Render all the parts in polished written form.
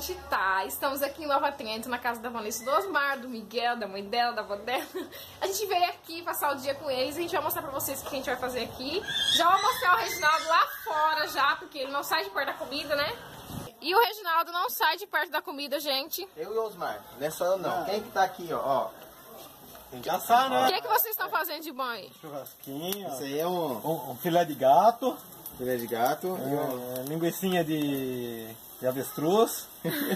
gente tá? Estamos aqui em Nova Trento, na casa da Vanessa, do Osmar, do Miguel, da mãe dela, da avó dela. A gente veio aqui passar o dia com eles, a gente vai mostrar pra vocês o que a gente vai fazer aqui. Já vou mostrar o Reginaldo lá fora já, porque ele não sai de perto da comida, né? E o Reginaldo não sai de perto da comida, gente. Eu e o Osmar, não é só eu não. Quem que tá aqui, ó? Já sabe, né? O que vocês estão fazendo de bom aí? Churrasquinho. Isso aí é Um filé de gato. filé de gato. Linguicinha de avestruz.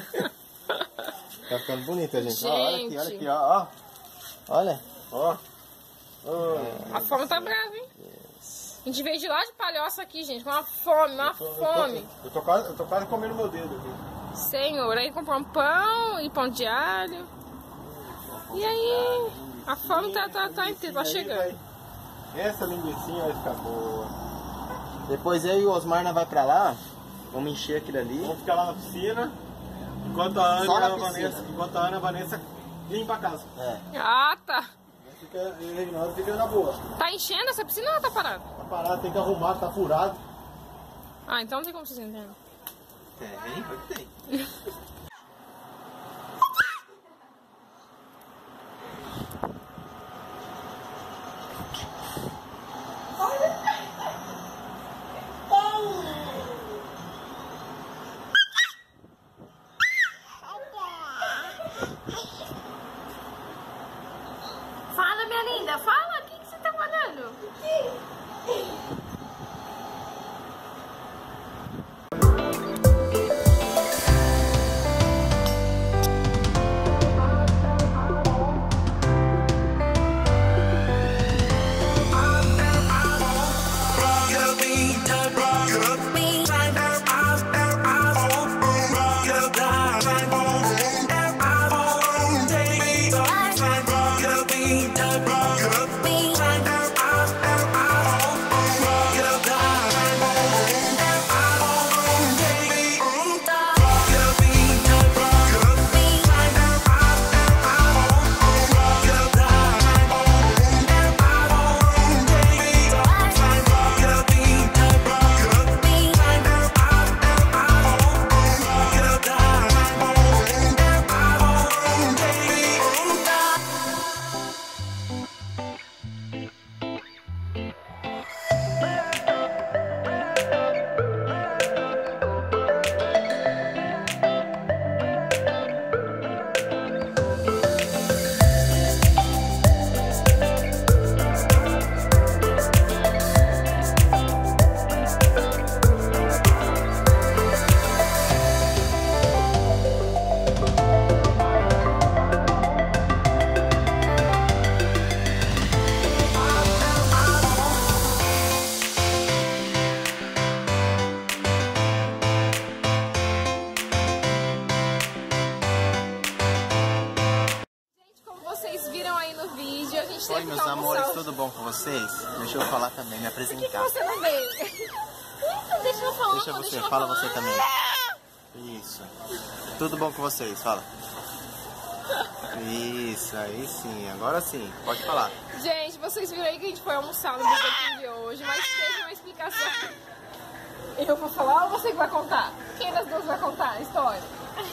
Tá ficando bonito, gente. Gente. Olha aqui, ó. Olha, ó. A fome tá brava, hein? A gente veio de lá de Palhoça aqui, gente, com uma fome, Eu tô quase comendo meu dedo aqui. Senhor, aí comprou um pão e pão de alho. E aí, a fome tá chegando. Essa linguicinha vai ficar boa. Depois eu e o Osmar nós vai pra lá. Vamos encher aquilo ali. Vamos ficar lá na piscina. Enquanto a Ana Só e na a piscina. Vanessa, a Vanessa limpa a casa. Ah, tá. E o Reginaldo fica na boa. Tá enchendo essa piscina ou tá parada? Tá parado, tem que arrumar, tá furado. Ah, então não tem como vocês entenderem. Tem. Fala, minha linda, fala, o que você tá falando? Oi, meus amores, tudo bom com vocês? Deixa eu falar também, me Por que apresentar. você não veio? Deixa eu falar. Deixa você, fala você também. Isso. Tudo bom com vocês? Fala. Isso, aí sim, agora sim, pode falar. Gente, vocês viram aí que a gente foi almoçar no Burger King hoje, mas teve uma explicação. Eu vou falar ou você que vai contar? Quem das duas vai contar a história?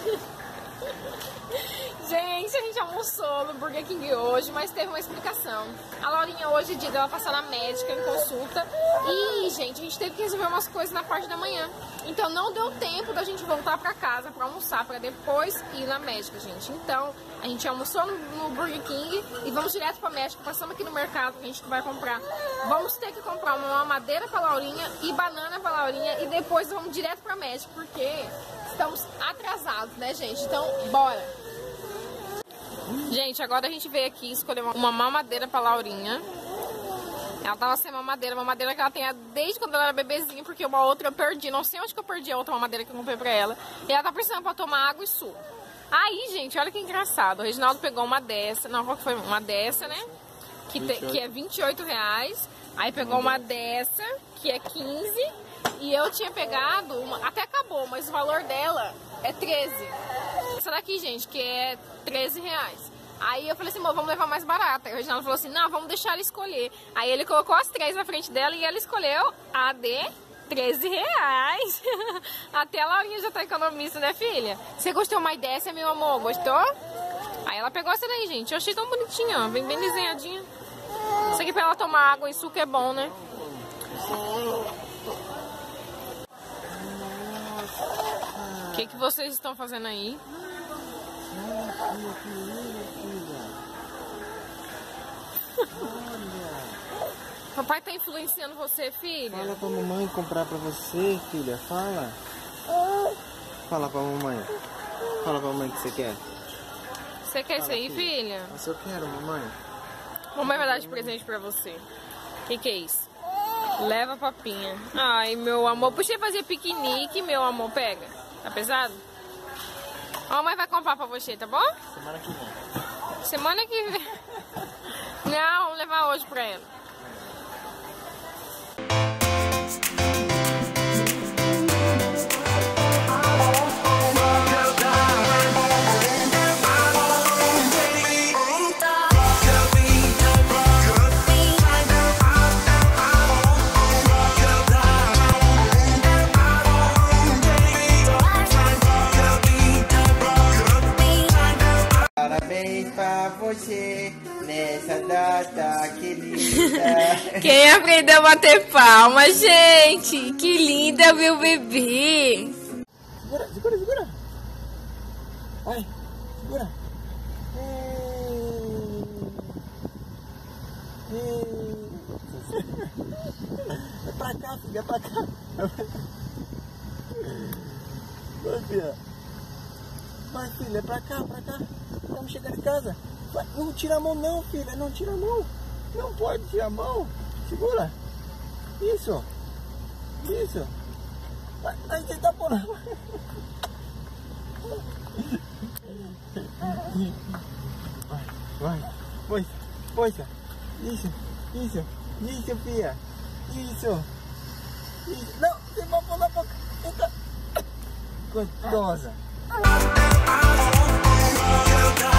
Gente, a gente almoçou no Burger King hoje, mas teve uma explicação. A Laurinha hoje é dia dela passar na médica em consulta. E, gente, a gente teve que resolver umas coisas na parte da manhã. Então não deu tempo da gente voltar pra casa pra almoçar, pra depois ir na médica, gente. Então, a gente almoçou no Burger King e vamos direto pra médica. Passamos aqui no mercado que a gente vai comprar. Vamos ter que comprar uma mamadeira pra Laurinha e banana pra Laurinha. E depois vamos direto pra médica, porque estamos atrasados, né, gente? Então, bora! Gente, agora a gente veio aqui escolher uma mamadeira pra Laurinha. Ela tava sem mamadeira que ela tem desde quando ela era bebezinha, porque uma outra eu perdi. Não sei onde que eu perdi a outra mamadeira que eu comprei pra ela. E ela tá precisando pra tomar água e suco. Aí, gente, olha que engraçado. O Reginaldo pegou uma dessa. Não, qual que foi? Uma dessa, né? Que é R$28. Aí pegou uma dessa, que é 15. E eu tinha pegado uma, até acabou, mas o valor dela é 13. Essa daqui, gente, que é R$13. Aí eu falei assim, vamos levar mais barata. Aí o Reginaldo falou assim, não, vamos deixar ela escolher. Aí ele colocou as três na frente dela e ela escolheu a de R$13. Até a Laurinha já tá economista, né, filha? Você gostou mais dessa, meu amor? Gostou? Aí ela pegou essa daí, gente. Eu achei tão bonitinha, ó. Bem desenhadinha. Isso aqui pra ela tomar água e suco é bom, né? O que vocês estão fazendo aí? Papai tá influenciando você, filha? Fala pra mamãe comprar pra você, filha. Fala. Fala pra mamãe. Fala pra mamãe o que você quer. Você quer isso aí, filha? Isso eu quero, mamãe. Mamãe vai dar de presente pra você. O que é isso? Leva a papinha. Ai, meu amor. Puxei fazer piquenique, meu amor. Pega. Tá pesado? A mamãe vai comprar pra você, tá bom? Semana que vem. Semana que vem. Não, vamos levar hoje pra ela. Parabéns pra você nessa data que linda. Quem aprendeu a bater palma, gente? Que linda, meu bebê. Segura. Vai, segura. É pra cá, filha, é pra cá. Vai, filha. Vai, filha, é pra cá. Vamos chegar em casa. Vai, não tira a mão não, filha, não tira a mão. Não pode tirar a mão. Segura. Isso. Vai, você tá por lá. Vai. Força. Isso, filha. Isso. Não, você vai pôr na boca. Gostosa.